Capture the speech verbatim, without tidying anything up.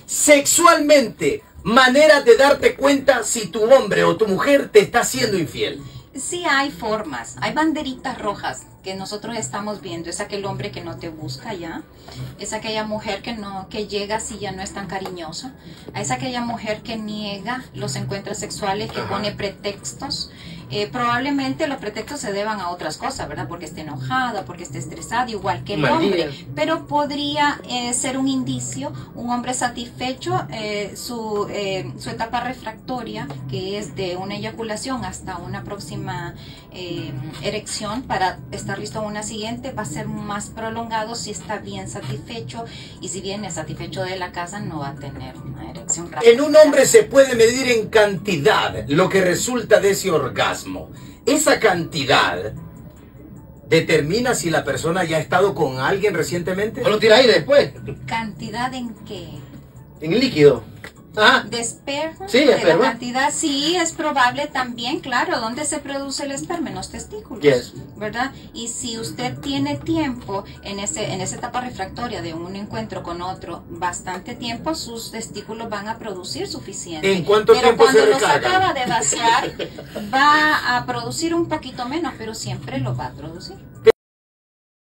sexualmente, maneras de darte cuenta si tu hombre o tu mujer te está siendo infiel. Sí hay formas, hay banderitas rojas que nosotros estamos viendo. Es aquel hombre que no te busca ya, es aquella mujer que no que llega si ya no es tan cariñosa, es aquella mujer que niega los encuentros sexuales, que pone pretextos. Eh, probablemente los pretextos se deban a otras cosas, ¿verdad? Porque esté enojada, porque esté estresada, igual que el María. hombre. Pero podría eh, ser un indicio, un hombre satisfecho, eh, su, eh, su etapa refractoria, que es de una eyaculación hasta una próxima eh, erección para estar listo a una siguiente, va a ser más prolongado si está bien satisfecho, y si viene satisfecho de la casa no va a tener una erección rápida. En un hombre se puede medir en cantidad lo que resulta de ese orgasmo. Esa cantidad determina si la persona ya ha estado con alguien recientemente. ¿O lo tira ahí después? ¿Cantidad en qué? En el líquido. Ah, ¿De esperma? Sí, de esperma. la cantidad, sí, es probable también, claro. ¿Dónde se produce el esperma? En los testículos, Yes. ¿verdad? Y si usted tiene tiempo en ese en esa etapa refractoria de un encuentro con otro, bastante tiempo, sus testículos van a producir suficiente. ¿En cuánto pero tiempo se cuando los recargan? acaba de vaciar, va a producir un poquito menos, pero siempre lo va a producir.